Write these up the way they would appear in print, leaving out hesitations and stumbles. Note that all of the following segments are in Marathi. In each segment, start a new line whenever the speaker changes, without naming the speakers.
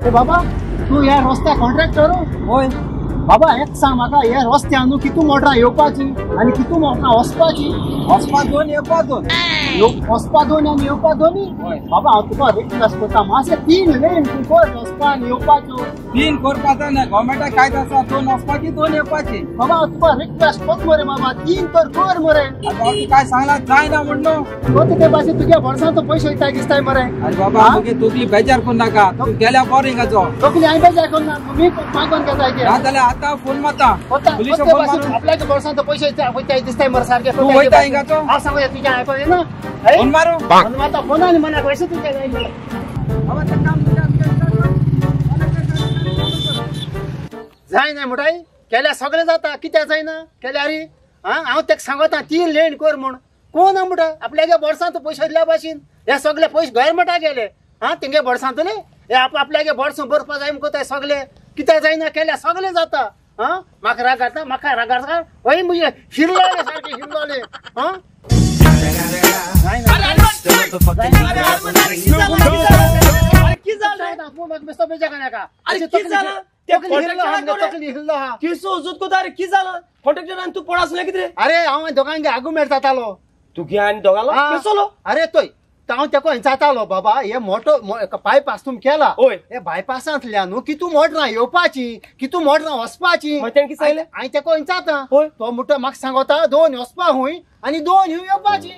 बाबा तू या रस्त्या कॉन्ट्रॅक्टर
होय
बाबा एक सांग म्हाका या रस्त्यान कितू मोटरां येवपाची आनी कितू मोटरां वचपाची
वचपा दोन येवपा दोन
वचपा दोन आनी येवपा दोनी बाबा हांव तुका रिक्वेस्ट करता मातशें 3 लेन तूं कर वचपा आनी येवपाच्यो
3 करपाचो ना गव्हर्मेंटाक कायदो आसा 2 वचपाची 2 येवपाची
बाबा हांव तुका रिक्वेस्ट करता मरे बाबा 3 तर कर मरे
काय सांगला जायना म्हणलो
कोणते ते भाशेन तुज्या वर्सांचो पयशे वयता दिसताय मरे
अरे बाबा तुगे तकली बेजार करून नाका तू गेल्या बोरिंगाचो
तकली हांवें बेजार करून ना मी मागोन घेता
ना जाल्यार आतां फोन मारता पुलिस फोन मारता
आपल्याक वर्सांचो पयशे वयता दिसताय मरे सारखे
तू वयता हिंगाचो
हांव सांगूया तुज्या आयकोन येना
फोन मारू
फोन मारता फोनान मनाक वयशे तुज्या जाय जाय ना मुठाई केल्या सगळें जाता कित्याक जायना केल्या रे हांव तेका सांगता 3 लेन कर म्हण कोण म्हणटा आपल्यागे बोर्सांत पयशे दिल्या भाशेन हे सगळे पयशे गव्हर्मेंटाक गेले तेंगे बोर्सांतले हे आपल्यागे बोर्सां भरपा जाय कोताय सगळे कित्याक जायना केल्या सगळे जाता म्हाका रागाता म्हाका रागाता हय मुगे हिरलोले सारखे हिरलोले अरे हांव दोगांगे आर्ग्युमेंट जातालो
तुगे आनी दोगालो केसलो
अरे तोय हांव तेको जातालो बाबा हे मोठो बायपास तुम केला हे बायपासांतल्यान कितू मोटरां येवपाची कितू मोटरां वचपाची हांवें तेको जाता तो म्हणटा म्हाका सांगता 2 वचपा हुंय आनी 2 येवपाची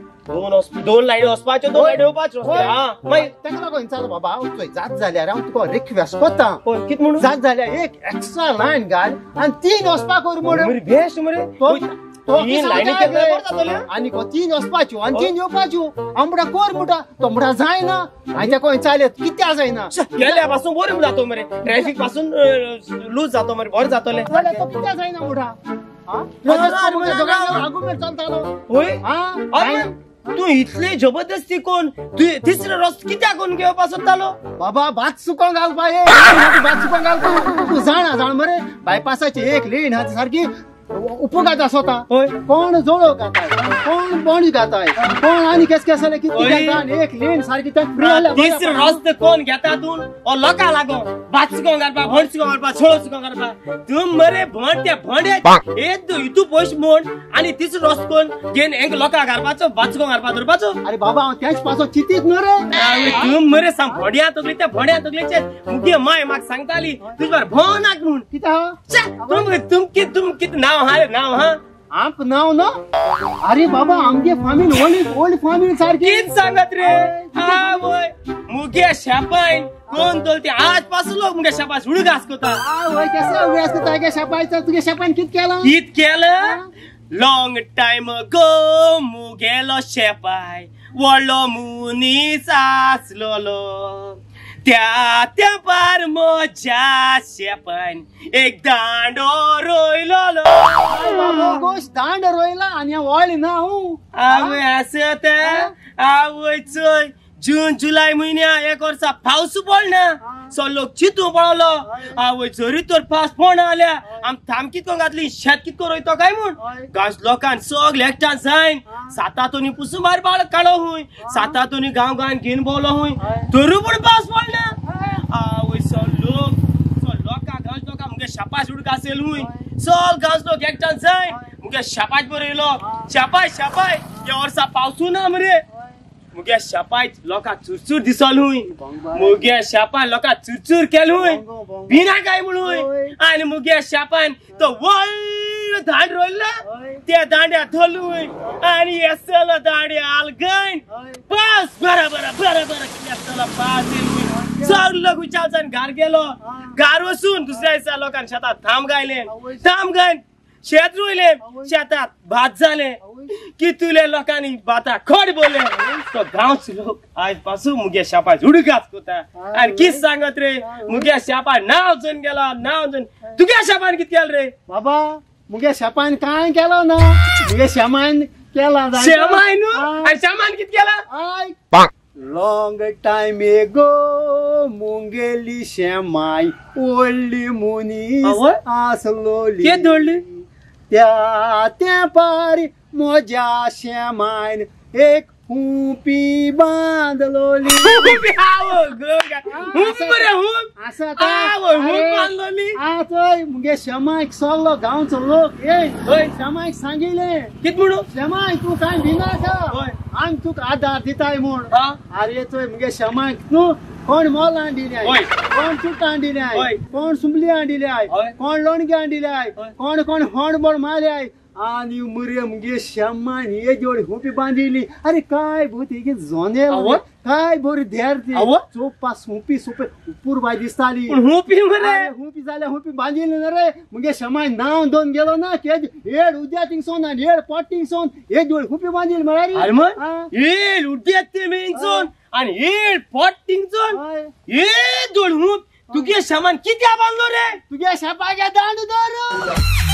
2 लायनी वचपाच्यो 2 लायनी येवपाच्यो
तेका लागून जाता बाबा चोय जात जाल्यार हांव तुका रिक्वेस्ट करता
कित म्हणून
जात जाल्यार एक एक्स्ट्रा लायन घाल आनी 3 वचपा कर म्हणून
बेस्ट मरे 3 लायनी केल्यार बरें जातलें
आनी 3 वचपाच्यो आनी 3 येवपाच्यो हांव म्हणटा कर म्हणटा तो म्हणटा जायना हांवें तेका चालेत कित्याक जायना
गेल्या पासून बरें जातो मरे ट्रॅफिक पासून लूज जातो मरे बरें जातलें
जाल्यार तो कित्याक जायना म्हणटा आर्ग्युमेंट चलतालो
होय तू इतले जबरदस्ती कोण तू तिसरो रस्तो कित्याक कोण घेवपा सोदतालो
बाबा भात सुकोवंक घालपा भात सुकोवंक घालपा तू जाण मरे बायपासाची एक लेन आहा सारकी उपगात आसता कोण जोळो घाताय कोण बॉन्ड घाताय कोण आनी केस जालें कितें एक लेन सारकी
तिसरो रस्तो कोण घेता तू ओ लोका लागो भात सुकोवंक घालपा भोंड सुकोवंक घालपा छोळ सुकोवंक घालपा तू मरे भोंड त्या भोंड्या हितू पयशे मोड आनी तिसरो रस्तो कोण घेन एक लोका घालपाचो भात सुकोवंक घालपा धरपाचो
अरे बाबा हांव तेच पासो चितीत न्हू रे
तू मरे सांग भोंड्या तकली त्या भोंड्या तकलेचे मुगे माय म्हाका सांगताली तुजे भोंडाक म्हूण
कित्याक
तुम कित नाव नाव
आप नाव ना अरे बाबा आमगे फामील ओल्ड फामील सारखी
कित सांगत रे वय मुगे शापाइन कोण तोलते आज पासून लोक मुगे शापा सुडू घास कोता
वय केसे उगास कोता गे शापायचा तुगे शापाइन कित केलं
लॉंग टाइम गो मुगेलो शेपाय वडलो मुनीस आसलोलो त्या पार मोज्या शेपान एक दांडो रोयलो
गोश दांड रोयला आनी वळी ना
आवय आसत आवय चोय जून जुलै म्हयन्या एक वर्सा पावस पडना सो लोक चितू पडलो आवय जरी तर पावस पडना जाल्या आम थाम कितको घातली शेत कितको रोयतो काय म्हूण गांव लोकांक सगळे एकठांय जायन सातातोनी पुसून भायर बाळ काडो हुंय सातातोनी गांव घेवन भोवलो हुंय तरी पूण पावस पडना आवय सो लोकां गांव लोकांक मुगे शापास उडक आसेल हुंय सगळे गांव लोक एकठांय जायन मुगे शापाच बरयलो शापाय या वर्सा पावसू ना मरे मुगे शापाय लोकांक चुरचूर दिसल हुंय मुगे शापान लोकांक चुरचूर केल हुंय बिना काय म्हणून आनी मुगे शापान तो व्हडलो दांड रोयला त्या दांड्या धरलूय आनी येसलो दांड्या आलगण पास बराबर कितें पास येल सगलो गुचालसान घार गेलो घार वचून दुसऱ्या दिसा लोकांनी शेतात थाम गायन शेत रोयले शेतात भात जाले कितुले लोकांनी भाता खोड बोले तो गांवचे लोक आज पासून मुगे शापा झुडकाच कोता आनी कित सांगत रे मुगे शापा नाव जन गेला तुगे शापान कित केल रे
बाबा मुगे शापान काय केलो ना मुगे शामान केला
शामान न्हू आनी शामान कित केला
लॉंग टाइम एगो मुंगेली शेमाय ओल्ली मुनीस आसलोली
के दडली
त्या पारी मोज्या शेमायन एक हुपी बांधलोली असं मुगे शमाक सगळो गावचो लोक शमाक सांगिले
कित म्हणू
शमाक तू काय भिना का आम तुका आधार दिताय म्हूण अरे चोय मुगे शमाक तू कोण मोल हांडिले कोण चुट हांडिले कोण सुंबली हांडिले कोण लोणगे हांडिले कोण कोण होंडबोड मारले आणि मुरे मुगे शमान हे जोडी हुपी बांधिली अरे काय भूती जोने काय बरी धेर चोपास हुपी सुपे उपूर बाय दिसताली
हुपी मरे
हुपी जाल्या हुपी बांधिली ना रे मुगे शमान नाव दोन गेलो ना के हेड उद्या तिंगसोन आणि हेड पॉटिंगसोन हे जोडी हुपी बांधिली मरे
अरे मग हेड उद्या ते मेनसोन आणि हेड पॉटिंगसोन हे जोड हुप तुगे शमान किती बांधलो रे
तुगे शपाग्या दांड दोर